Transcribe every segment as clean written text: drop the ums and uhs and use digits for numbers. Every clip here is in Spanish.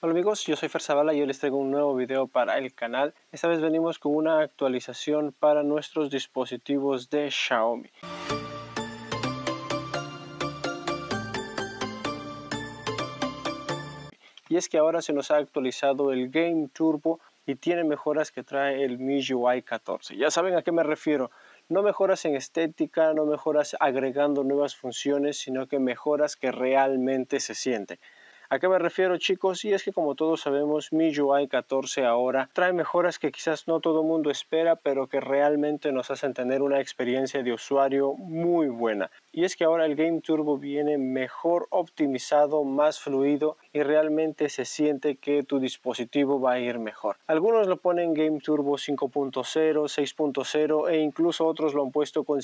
Hola amigos, yo soy Fer Zavala y hoy les traigo un nuevo video para el canal. Esta vez venimos con una actualización para nuestros dispositivos de Xiaomi. Y es que ahora se nos ha actualizado el Game Turbo y tiene mejoras que trae el MIUI 14. Ya saben a qué me refiero. No mejoras en estética, no mejoras agregando nuevas funciones, sino que mejoras que realmente se sienten. ¿A qué me refiero, chicos? Y es que como todos sabemos, MIUI 14 ahora trae mejoras que quizás no todo el mundo espera, pero que realmente nos hacen tener una experiencia de usuario muy buena. Y es que ahora el Game Turbo viene mejor optimizado, más fluido y realmente se siente que tu dispositivo va a ir mejor. Algunos lo ponen Game Turbo 5.0, 6.0 e incluso otros lo han puesto con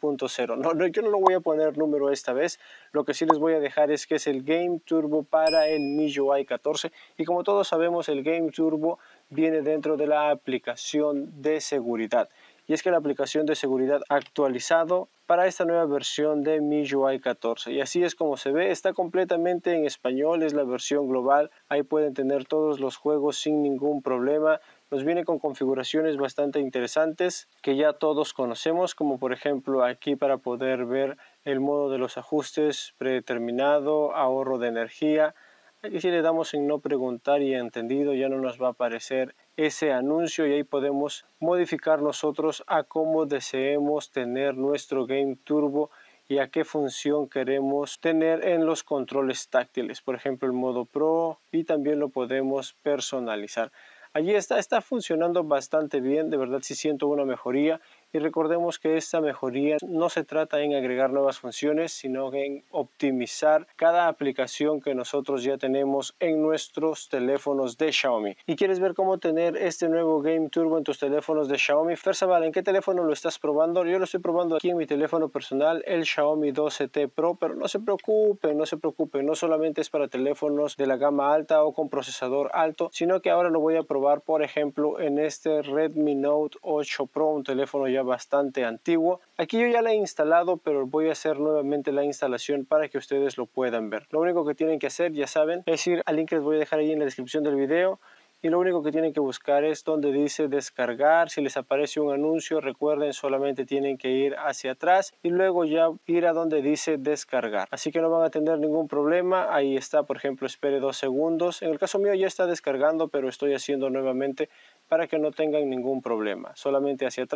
7.0. Yo no lo voy a poner número esta vez. Lo que sí les voy a dejar es que es el Game Turbo para el MIUI 14 y como todos sabemos el Game Turbo viene dentro de la aplicación de seguridad. Y es que la aplicación de seguridad ha actualizado para esta nueva versión de MIUI 14 y así es como se ve, está completamente en español, es la versión global, ahí pueden tener todos los juegos sin ningún problema. Nos viene con configuraciones bastante interesantes que ya todos conocemos, como por ejemplo aquí para poder ver el modo de los ajustes predeterminado, ahorro de energía. Aquí si le damos en no preguntar y entendido ya no nos va a aparecer ese anuncio y ahí podemos modificar nosotros a cómo deseemos tener nuestro Game Turbo y a qué función queremos tener en los controles táctiles, por ejemplo el modo Pro, y también lo podemos personalizar. Allí está funcionando bastante bien, de verdad sí siento una mejoría. Y recordemos que esta mejoría no se trata en agregar nuevas funciones, sino en optimizar cada aplicación que nosotros ya tenemos en nuestros teléfonos de Xiaomi. ¿Y quieres ver cómo tener este nuevo Game Turbo en tus teléfonos de Xiaomi? Fer Zavala, ¿en qué teléfono lo estás probando? Yo lo estoy probando aquí en mi teléfono personal, el Xiaomi 12T Pro, pero no se preocupen, no solamente es para teléfonos de la gama alta o con procesador alto, sino que ahora lo voy a probar, por ejemplo, en este Redmi Note 8 Pro, un teléfono ya bastante antiguo. Aquí yo ya la he instalado, pero voy a hacer nuevamente la instalación para que ustedes lo puedan ver. Lo único que tienen que hacer, ya saben, es ir al link que les voy a dejar ahí en la descripción del video. Y lo único que tienen que buscar es donde dice descargar. Si les aparece un anuncio, recuerden, solamente tienen que ir hacia atrás y luego ya ir a donde dice descargar. Así que no van a tener ningún problema. Ahí está, por ejemplo, espere 2 segundos. En el caso mío ya está descargando, pero estoy haciendo nuevamente para que no tengan ningún problema. Solamente hacia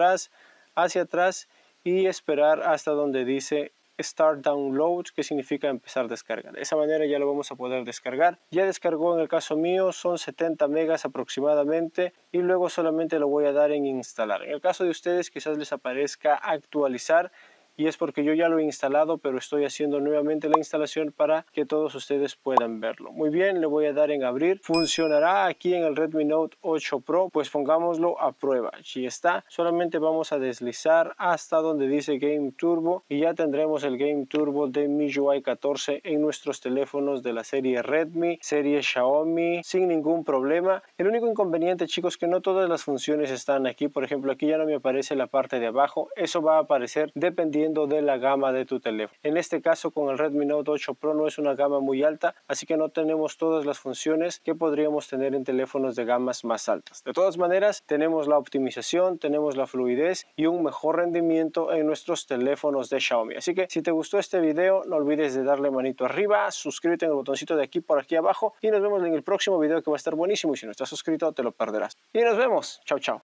atrás y esperar hasta donde dice Start Download, que significa empezar a descargar. De esa manera ya lo vamos a poder descargar. Ya descargó, en el caso mío son 70 megas aproximadamente y luego solamente lo voy a dar en instalar. En el caso de ustedes quizás les aparezca actualizar y es porque yo ya lo he instalado, pero estoy haciendo nuevamente la instalación para que todos ustedes puedan verlo. Muy bien, le voy a dar en abrir. Funcionará aquí en el Redmi Note 8 Pro, pues pongámoslo a prueba. Aquí está, solamente vamos a deslizar hasta donde dice Game Turbo y ya tendremos el Game Turbo de MIUI 14 en nuestros teléfonos de la serie Redmi, serie Xiaomi, sin ningún problema. El único inconveniente, chicos, que no todas las funciones están aquí. Por ejemplo, aquí ya no me aparece la parte de abajo, eso va a aparecer dependiendo de la gama de tu teléfono. En este caso con el Redmi Note 8 Pro no es una gama muy alta, así que no tenemos todas las funciones que podríamos tener en teléfonos de gamas más altas. De todas maneras, tenemos la optimización, tenemos la fluidez y un mejor rendimiento en nuestros teléfonos de Xiaomi. Así que si te gustó este video, no olvides de darle manito arriba, suscríbete en el botoncito de aquí por aquí abajo y nos vemos en el próximo video que va a estar buenísimo y si no estás suscrito te lo perderás. Y nos vemos. Chao, chao.